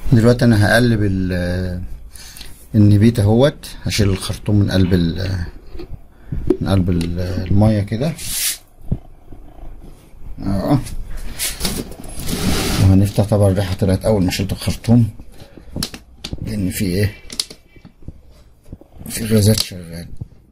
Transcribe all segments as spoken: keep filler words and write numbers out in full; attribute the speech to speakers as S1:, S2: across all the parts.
S1: دلوقتي انا هقلب النبيت اهوت. هشيل الخرطوم من قلب من قلب الميه كده اه وهنفتح. طبعا الريحه طلعت اول ما شلت الخرطوم لان في ايه في غازات شغال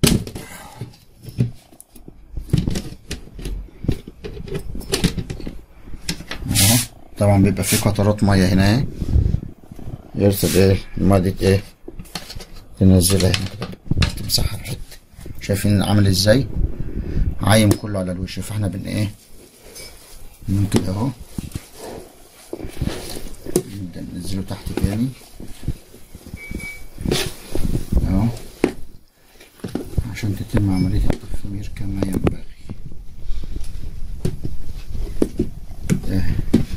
S1: اهو. طبعا بيبقى في قطرات ميه هنا اهي يرسل ايه الميه دي ايه تنزلها هنا كده تمسحها بحته. شايفين عامل ازاي عايم كله على الوش. فاحنا بن ايه من كده اهو نبدا ننزله تحت تاني اهو عشان تتم عمليه التخمير كما ينبغي. اهي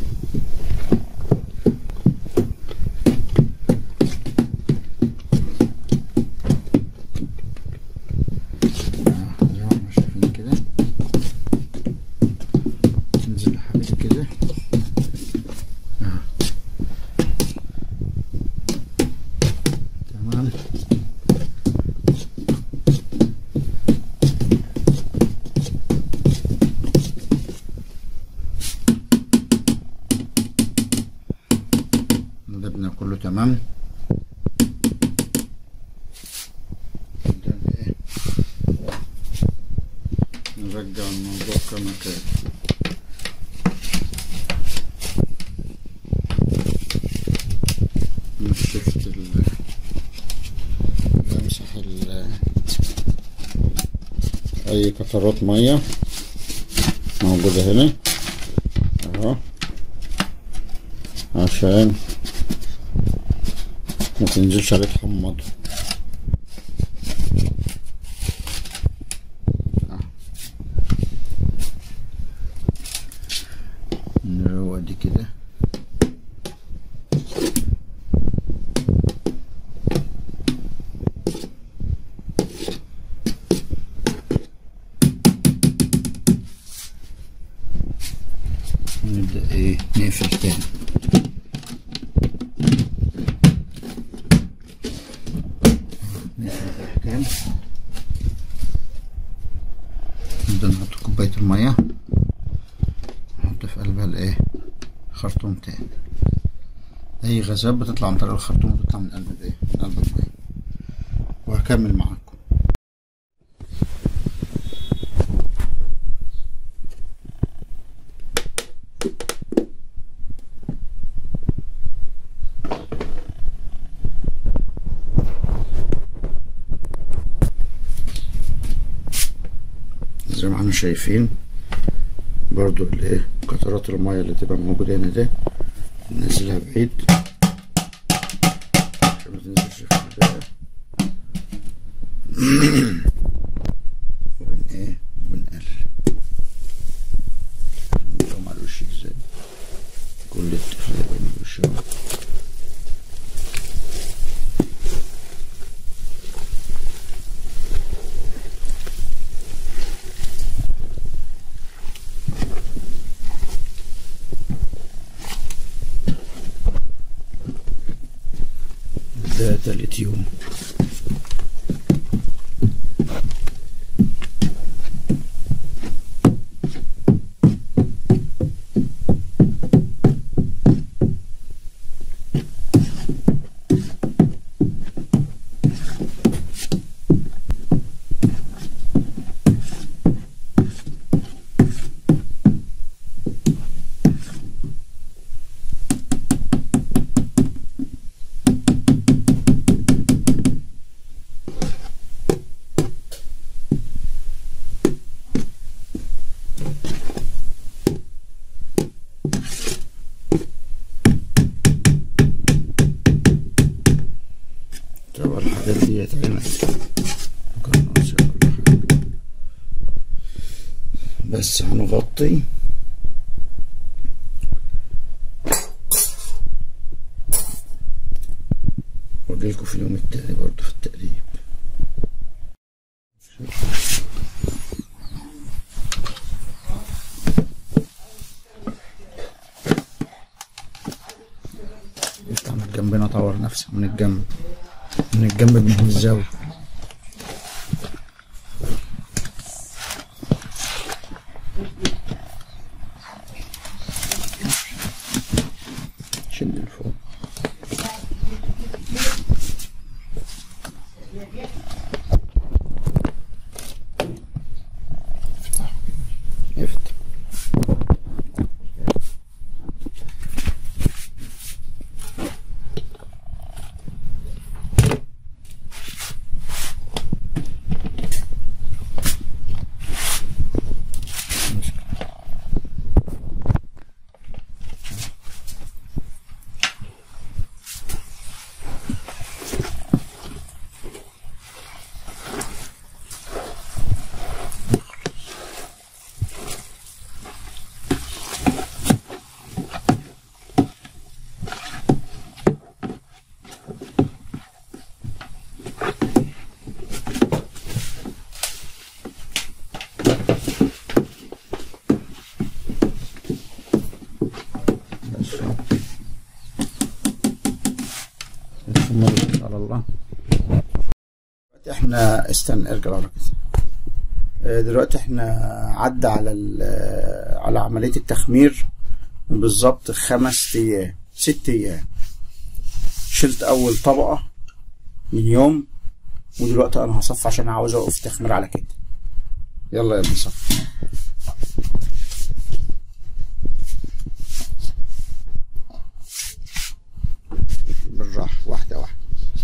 S1: قلبنا كله تمام. نرجع الموضوع كما كان. نشفت ال نمسح ال اي قطرات ميه موجوده هنا اهو عشان ما تنزلش عليه تحمضه. نروق دي كده ونبدأ ايه نقفل تاني. نبدأ نحط كوباية المية نحط في قلبها الايه خرطوم تاني. اي غازات بتطلع من طريق الخرطوم بتطلع من قلب الايه من قلب المية. وهكمل معاكم. زي ما احنا شايفين برضو الايه قطرات المية اللي تبقى موجودة هنا ده ننزلها بعيد عشان ما تنزلش في الباقي. وبن ايه وبنقل نقوم على الوش ازاي كل التفاحة يبقى على الوش اهو. ده تالت يوم. طبعا الحاجات ديت هنا بس هنغطي واجيلكوا في اليوم التاني برضو في التقريب. يفتح من جنبنا، طور نفسه من الجنب، من الجنب من الزاوية. شد لفوق. افتح افتح. على الله. احنا استنى ارجع ورا كده. دلوقتي احنا عدى على على عملية التخمير بالظبط خمس ايام ست ايام. شلت اول طبقة من يوم، ودلوقتي انا هصفي عشان عاوز اوقف تخمير على كده. يلا يا ابني صفي. بالراحة، واحدة واحدة.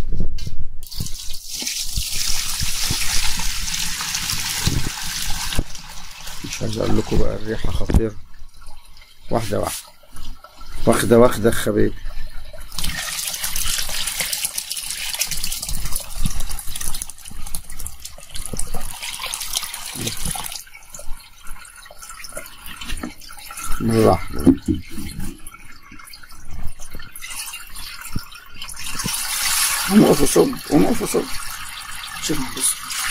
S1: مش عايز اقول لكم بقى الريحة خطيرة. واحدة واحدة، واخدة واخدة خبيبي. بالراحة. قوم اقف وصب، قوم اقف وصب. شوف بص.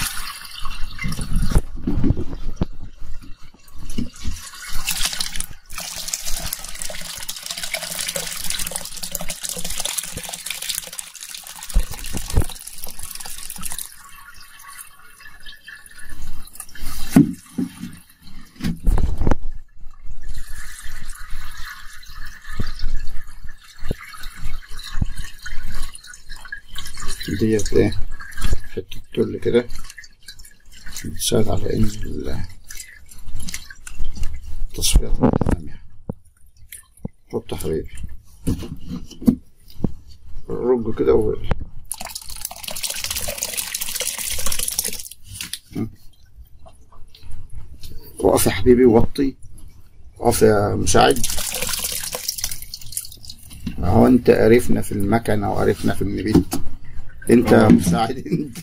S1: ديت ايه، حتة تل كده بتساعد على ان التصفية تمام. يعني حط يا حبيبي رج كده و وقف يا حبيبي، وطي. وقف يا مساعد. اهو انت قرفنا في المكنة وقرفنا في النبيت. انت مساعد انت.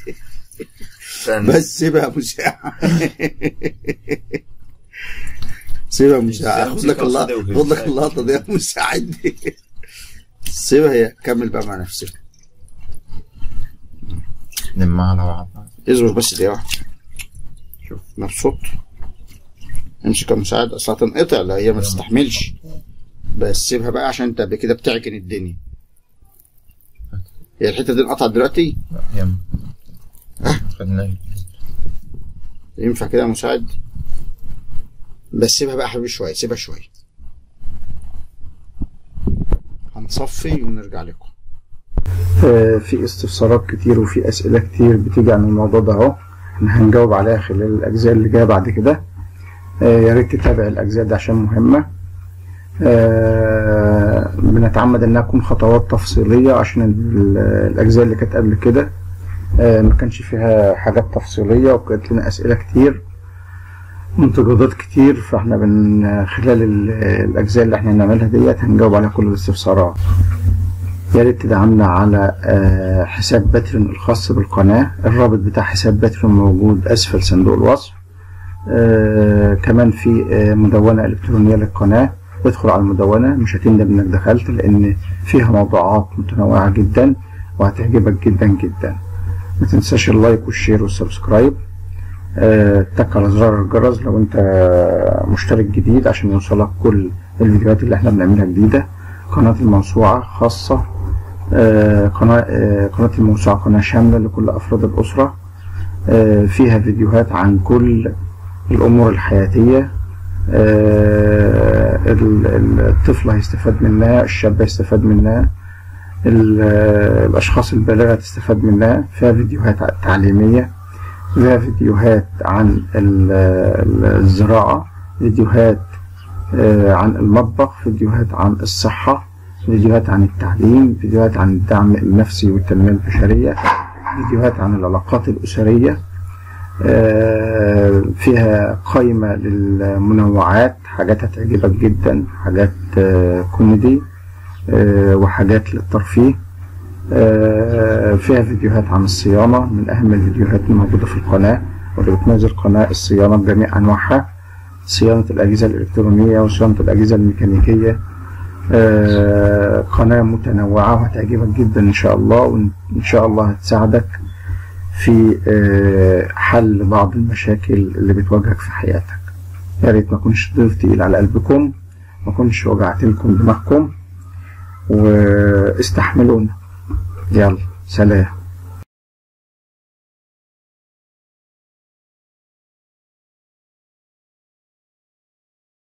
S1: بس سيبها مساعد. سيبها مساعد. خد لك الله، خد لك اللقطة دي يا مساعد. سيبها هي كمل بقى مع نفسك.
S2: نلمها على بعض.
S1: اصبر بس دقيقة واحدة. شوف مبسوط. امسك يا مساعد، اصل هتنقطع. لا هي ما تستحملش. بس سيبها بقى عشان انت قبل كده بتعجن الدنيا. هي الحتة دي انقطعت دلوقتي؟
S2: لا يلا. ها؟ خدناها.
S1: ينفع كده يا مساعد؟ بس سيبها بقى يا حبيبي شوية، سيبها شوية. هنصفي ونرجع لكم. آه في استفسارات كتير وفي أسئلة كتير بتيجي عن الموضوع ده اهو. احنا هنجاوب عليها خلال الأجزاء اللي جاية بعد كده. آه يا ريت تتابع الأجزاء دي عشان مهمة. آه بنتعمد انها تكون خطوات تفصيلية عشان الأجزاء اللي كانت قبل كده آه ما كانش فيها حاجات تفصيلية، وكانت لنا أسئلة كتير وانتقادات كتير. فاحنا من خلال الأجزاء اللي احنا هنعملها ديت هنجاوب على كل الاستفسارات. يا ريت تدعمنا على آه حساب باتريون الخاص بالقناة. الرابط بتاع حساب باتريون موجود أسفل صندوق الوصف. آه كمان في آه مدونة إلكترونية للقناة. ادخل على المدونة، مش هتندم انك دخلت، لان فيها موضوعات متنوعة جدا وهتعجبك جدا جدا. ما تنساش اللايك والشير والسبسكرايب. اه تك على زرار الجرس لو انت مشترك جديد عشان يوصلك كل الفيديوهات اللي احنا بنعملها جديدة.
S3: قناة الموسوعة خاصة، آه قناة آه قناة الموسوعة قناة شاملة لكل أفراد الأسرة، آه فيها فيديوهات عن كل الأمور الحياتية. آه الطفل هيستفاد منها، الشاب هيستفاد منها، الأشخاص البالغة تستفاد منها. فيها فيديوهات تعليمية، فيها فيديوهات عن الزراعة، فيديوهات عن المطبخ، فيديوهات عن الصحة، فيديوهات عن التعليم، فيديوهات عن الدعم النفسي والتنمية البشرية، فيديوهات عن العلاقات الأسرية. فيها قائمة للمنوعات، حاجات هتعجبك جدا، حاجات كوميدي وحاجات للترفيه. فيها فيديوهات عن الصيانة، من أهم الفيديوهات الموجودة في القناة واللي بتنزل قناة الصيانة بجميع أنواعها، صيانة الأجهزة الإلكترونية وصيانة الأجهزة الميكانيكية. قناة متنوعة وهتعجبك جدا إن شاء الله، وإن شاء الله هتساعدك في حل بعض المشاكل اللي بتواجهك في حياتك. يا ريت ما كنش ضيف تقيل على قلبكم، ما كنش وجعت لكم دماغكم، واستحملونا. يلا سلام.